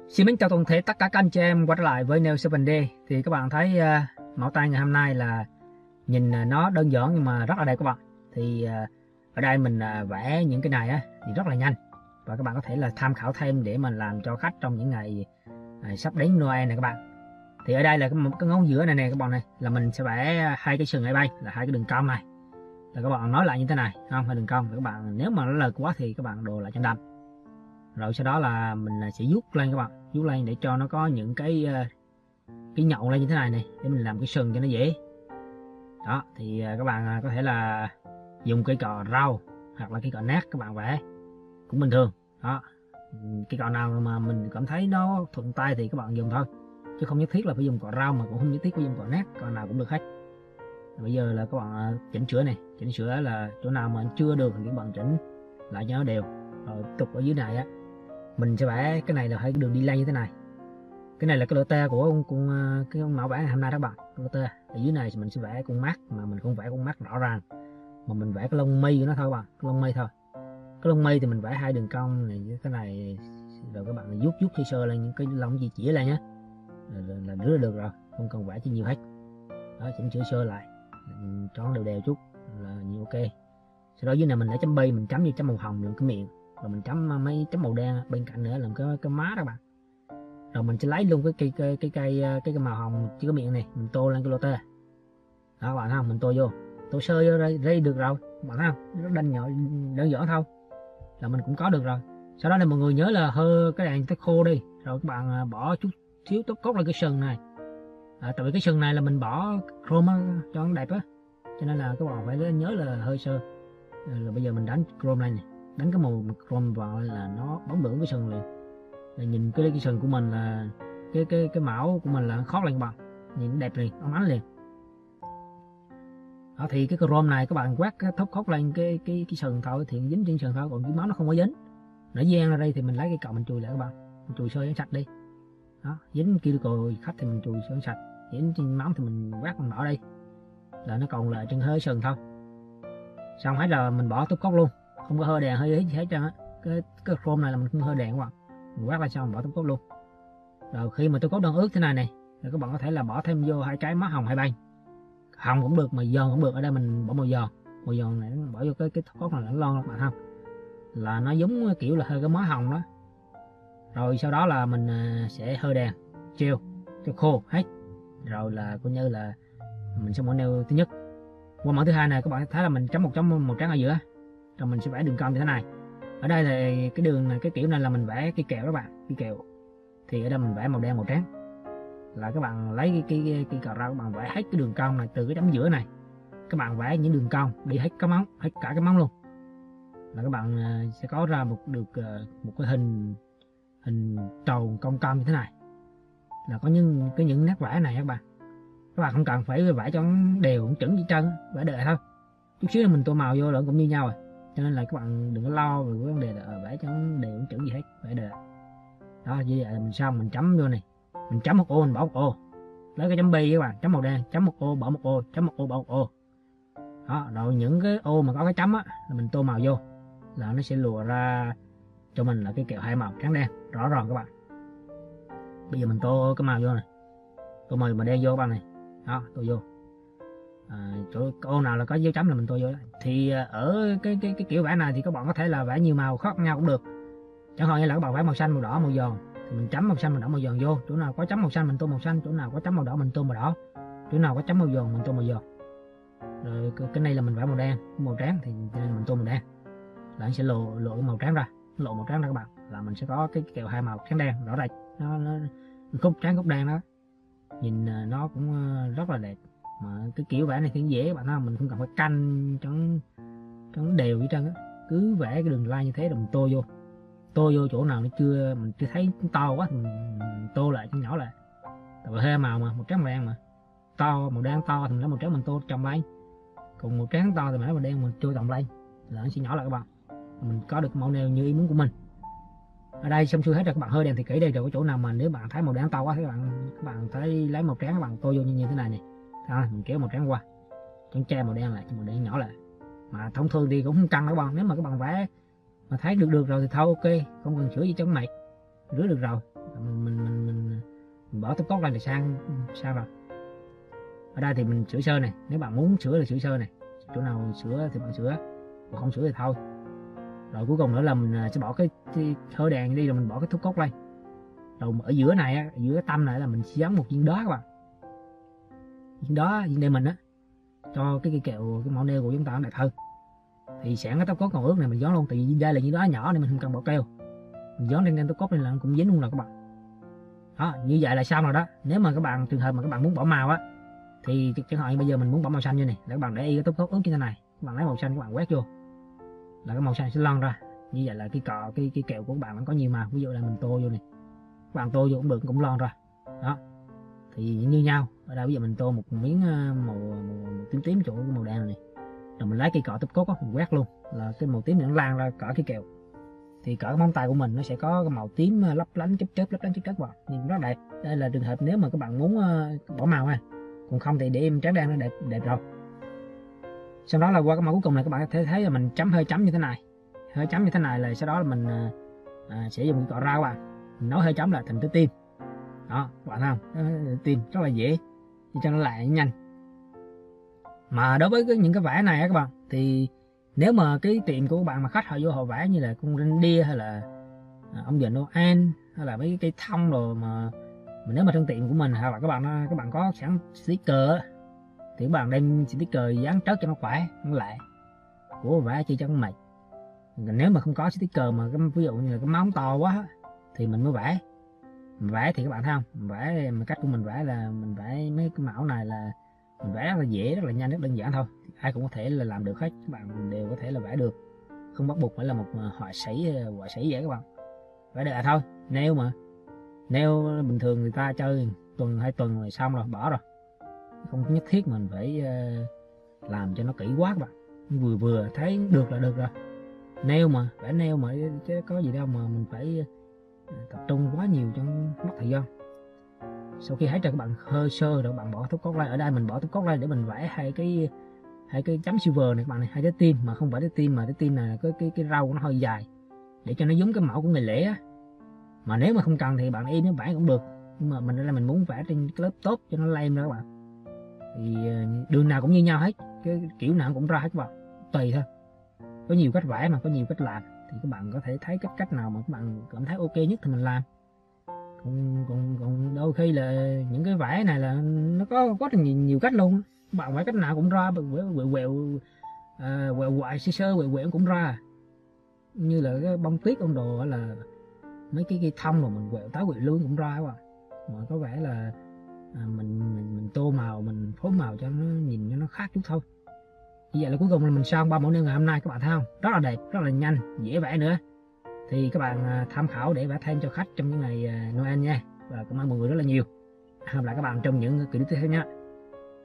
Xin mến chào toàn thể tất cả các anh chị em quay trở lại với Nail 7D. Thì các bạn thấy mẫu tay ngày hôm nay là nhìn nó đơn giản nhưng mà rất là đẹp các bạn. Thì ở đây mình vẽ những cái này thì rất là nhanh, và các bạn có thể là tham khảo thêm để mình làm cho khách trong những ngày sắp đến Noel này các bạn. Thì ở đây là cái ngón giữa này nè các bạn, này là mình sẽ vẽ hai cái sừng bay, là hai cái đường cong này, là các bạn nói lại như thế này không, hai đường cong. Các bạn nếu mà nó lệch quá thì các bạn đồ lại cho đâm. Rồi sau đó là mình sẽ vuốt lên các bạn, vuốt lên để cho nó có những cái nhậu lên như thế này này, để mình làm cái sừng cho nó dễ. Đó thì các bạn có thể là dùng cây cọ rau hoặc là cây cọ nát các bạn vẽ cũng bình thường. Đó, cây cọ nào mà mình cảm thấy nó thuận tay thì các bạn dùng thôi, chứ không nhất thiết là phải dùng cọ rau, mà cũng không nhất thiết phải dùng cọ nát, cọ nào cũng được hết. Bây giờ là các bạn chỉnh sửa này, chỉnh sửa là chỗ nào mà chưa được thì các bạn chỉnh lại cho nó đều. Rồi tục ở dưới này mình sẽ vẽ cái này là hai cái đường đi lên như thế này. Cái này là cái lỗ tê của cái mẫu vẽ ngày hôm nay đó các bạn. Cái lỗ tê ở dưới này thì mình sẽ vẽ con mắt, mà mình không vẽ con mắt rõ ràng, mà mình vẽ cái lông mi của nó thôi các bạn, cái lông mi thôi. Cái lông mi thì mình vẽ hai đường cong này như thế này, rồi các bạn vuốt vuốt sơ lên những cái lông chỉ lên nhé, là rứa được rồi, không cần vẽ chi nhiều hết. Đó, chỉnh sửa sơ lại cho nó đều đều chút là nhiều ok. Sau đó dưới này mình để chấm bi, mình chấm như chấm màu hồng làm cái miệng, rồi mình chấm mấy chấm màu đen bên cạnh nữa làm cái má đó các bạn. Rồi mình sẽ lấy luôn cái màu hồng chỉ có miệng này, mình tô lên cái lô tê đó các bạn thấy không, mình tô vô, tô sơ vô đây được rồi bạn thấy không, nó đanh nhỏ đơn giản thôi là mình cũng có được rồi. Sau đó là mọi người nhớ là hơ cái đèn tới khô đi, rồi các bạn bỏ chút xíu tóc cốt lên cái sừng này. Tại vì cái sừng này là mình bỏ chrome cho nó đẹp á, cho nên là các bạn phải nhớ là hơi sơ. Rồi bây giờ mình đánh chrome lên này, đánh cái màu chrome vào là nó bóng bẩy cái sừng liền. Rồi nhìn cái sừng của mình là cái mão của mình là khó lên các bạn, nhìn đẹp liền, óng ánh liền. Đó thì cái chrome này các bạn quét cái thốt khóc lên cái sừng thôi thì dính trên sừng thôi, còn cái máu nó không có dính. Nó gian ra đây thì mình lấy cái cọng mình chùi lại các bạn, mình chùi sơ cho sạch đi. Đó, dính cuticle khách thì mình chùi sơ sạch, dính trên máu thì mình quét mình bỏ đi, là nó còn lại trên hơi sừng thôi. Xong hết rồi mình bỏ túp cốc luôn, không có hơi đèn hơi gì hết trơn á. Cái chrome này là mình không hơi đèn các bạn, mình quét lại xong mình bỏ túp cốc luôn. Rồi khi mà túp cốc đang ướt thế này này, thì các bạn có thể là bỏ thêm vô hai trái má hồng hai bên, hồng cũng được mà giòn cũng được. Ở đây mình bỏ màu giòn này, bỏ vô cái túp cốc này nó lon các bạn không, là nó giống kiểu là hơi cái má hồng đó. Rồi sau đó là mình sẽ hơi đèn chiều cho khô hết, rồi là coi như là mình sẽ bỏ nail thứ nhất. Qua mẫu thứ hai này các bạn thấy là mình chấm một trắng ở giữa, rồi mình sẽ vẽ đường cong như thế này. Ở đây thì cái đường này, cái kiểu này là mình vẽ cái kẹo đó bạn, cái kẹo thì ở đây mình vẽ màu đen màu trắng, là các bạn lấy cái cào rau các bạn vẽ hết cái đường cong này, từ cái chấm giữa này các bạn vẽ những đường cong đi hết cái móng, hết cả cái móng luôn, là các bạn sẽ có ra một cái hình tròn cong cong như thế này, là có những nét vẽ này các bạn. Các bạn không cần phải vẽ cho đều cũng chuẩn gì trơn, vẽ đều thôi, chút xíu là mình tô màu vô là cũng như nhau rồi, cho nên là các bạn đừng có lo về cái vấn đề là vẽ cho đều cũng chuẩn gì hết, vẽ đều. Đó như vậy là mình xong mình chấm vô này, mình chấm một ô mình bỏ một ô, lấy cái chấm bi các bạn, chấm màu đen chấm một ô bỏ một ô, chấm một ô bỏ một ô. Đó, rồi những cái ô mà có cái chấm là mình tô màu vô là nó sẽ lùa ra cho mình là cái kẹo hai màu trắng đen rõ ràng các bạn. Bây giờ mình tô cái màu vô này, tô màu mà đen vô các bạn này. Đó, tô vô chỗ ô nào là có dấu chấm là mình tô vô đó. Thì ở cái kiểu vẽ này thì các bạn có thể là vẽ nhiều màu khác nhau cũng được, chẳng hạn như là các bạn vẽ màu xanh màu đỏ màu giòn thì mình chấm màu xanh màu đỏ màu giòn vô, chỗ nào có chấm màu xanh mình tô màu xanh, chỗ nào có chấm màu đỏ mình tô màu đỏ, chỗ nào có chấm màu giòn mình tô màu giòn. Rồi cái này là mình vẽ màu đen màu trắng thì mình tô màu đen là nó sẽ lộ màu trắng ra, lộ màu trắng ra các bạn, là mình sẽ có cái kẹo hai màu trắng đen rõ rệt, nó khúc trắng khúc đen đó, nhìn nó cũng rất là đẹp. Mà cái kiểu vẽ này thì dễ các bạn thấy không, mình không cần phải canh cho nó đều với trơn á, cứ vẽ cái đường line như thế rồi mình tô vô chỗ nào mình chưa thấy to quá thì mình tô lại cho nhỏ lại. Tại vì hai màu mà, một trắng màu đen mà, to màu đen to thì mình lấy màu trắng mình tô chồng lên, còn màu trắng to thì mình lấy màu đen mình tô chồng lên là nó sẽ nhỏ lại các bạn, mình có được mẫu nail như ý muốn của mình. Ở đây xong xuôi hết rồi các bạn hơi đèn thì kỹ đây, rồi có chỗ nào mà nếu bạn thấy màu đen to quá thì các bạn thấy lấy màu trắng các bạn tô vô như thế này này. Đó, mình kéo màu trắng qua, trắng che màu đen lại cho màu đen nhỏ lại. Mà thông thường thì cũng không căng các bạn, nếu mà các bạn vẽ mà thấy được rồi thì thôi ok, không cần sửa gì cho mệt, rửa được rồi mình bỏ top coat lên thì sang rồi. Ở đây thì mình sửa sơ này, nếu bạn muốn sửa là sửa sơ này, chỗ nào sửa thì bạn sửa, còn không sửa thì thôi. Rồi cuối cùng nữa là mình sẽ bỏ cái hơi đèn đi, rồi mình bỏ cái top coat lên. Rồi ở giữa này á, giữa cái tâm này là mình sẽ dán một viên đá các bạn, viên đá, viên đê mình á, cho cái cây kẹo, cái mẫu nail của chúng ta nó đẹp hơn. Thì sẵn cái top coat còn ướt này mình dán luôn, tại vì đây là viên đá nhỏ nên mình không cần bỏ keo, mình dán lên top coat này là cũng dính luôn rồi các bạn. Đó, như vậy là xong rồi đó. Nếu mà các bạn trường hợp mà các bạn muốn bỏ màu á, thì chẳng hạn bây giờ mình muốn bỏ màu xanh như này, để các bạn để ý cái top coat ướt như thế này, các bạn lấy màu xanh các bạn quét vô là cái màu xanh sẽ lăn ra. Như vậy là cái cọ cái kẹo của các bạn nó có nhiều màu. Ví dụ là mình tô vô này, các bạn tô vô cũng được, cũng lon ra. Đó thì như nhau. Ở đây bây giờ mình tô một miếng màu tím tím chỗ cái màu đen này, rồi mình lấy cây cọ top coat mình quét luôn là cái màu tím này nó lan ra cỡ cái kẹo. Thì cỡ móng tay của mình nó sẽ có cái màu tím lấp lánh chớp chớp vào, nhìn rất đẹp. Đây là trường hợp nếu mà các bạn muốn bỏ màu ha, còn không thì để em trắng đen nó đẹp rồi. Sau đó là qua cái màu cuối cùng này các bạn có thể thấy là mình chấm hơi chấm như thế này, hơi chấm như thế này là sau đó là mình sẽ dùng cái cọ rau các bạn, mình nấu hơi chấm là thành trái tim. Đó các bạn thấy không, tim rất là dễ cho nó lại nhanh. Mà đối với những cái vẽ này á các bạn, thì nếu mà cái tiệm của các bạn mà khách họ vô họ vẽ như là con reindeer hay là ông già Noel hay là mấy cái cây thông rồi, mà nếu mà trong tiệm của mình hoặc là các bạn có sẵn sticker thì các bạn đem sticker dán trớt cho nó khỏe, nó lẹ, của vẽ chi cho nó mệt. Nếu mà không có sticker mà ví dụ như là cái móng to quá thì mình mới vẽ. Mình vẽ thì các bạn thấy không, mình vẽ mà cách của mình vẽ là mình vẽ mấy cái mẫu này là mình vẽ rất là dễ, rất là nhanh, rất đơn giản thôi, ai cũng có thể là làm được hết, các bạn đều có thể là vẽ được, không bắt buộc phải là một họa sĩ vậy các bạn, vẽ được thôi. Nếu bình thường người ta chơi tuần 2 tuần rồi xong rồi bỏ rồi, không nhất thiết mình phải làm cho nó kỹ quá các bạn, vừa thấy được là được rồi. Vẽ nail mà chứ có gì đâu mà mình phải tập trung quá nhiều cho mất thời gian. Sau khi thấy cho các bạn hơi sơ rồi các bạn bỏ top coat lên. Ở đây mình bỏ top coat lên để mình vẽ hai cái chấm silver này các bạn này, hai trái tim, mà không phải trái tim mà trái tim này là cái râu nó hơi dài để cho nó giống cái mẫu của người lễ á. Mà nếu mà không cần thì bạn im nó vẽ cũng được, nhưng mà mình muốn vẽ trên cái lớp top cho nó lem ra các bạn. Thì đường nào cũng như nhau hết, cái kiểu nào cũng ra hết các bạn, tùy thôi. Có nhiều cách vẽ mà có nhiều cách làm, thì các bạn có thể thấy cách nào mà các bạn cảm thấy ok nhất thì mình làm. Còn đôi khi là những cái vẽ này là nó có rất nhiều cách luôn, các bạn vẽ cách nào cũng ra, quẹo quại sơ quẹo cũng ra, như là cái bông tuyết ông đồ, hay là mấy cái thông rồi mình quẹo táo quẹo lươn cũng ra các bạn. Mà có vẻ là mình tô màu, mình phối màu cho nó nhìn cho nó khác chút thôi. Như vậy là cuối cùng là mình xong 3 mẫu nail ngày hôm nay, các bạn thấy không, rất là đẹp, rất là nhanh, dễ vẽ nữa. Thì các bạn tham khảo để vẽ thêm cho khách trong những ngày Noel nha. Và cảm ơn mọi người rất là nhiều. Hẹn gặp lại các bạn trong những clip tiếp theo nha.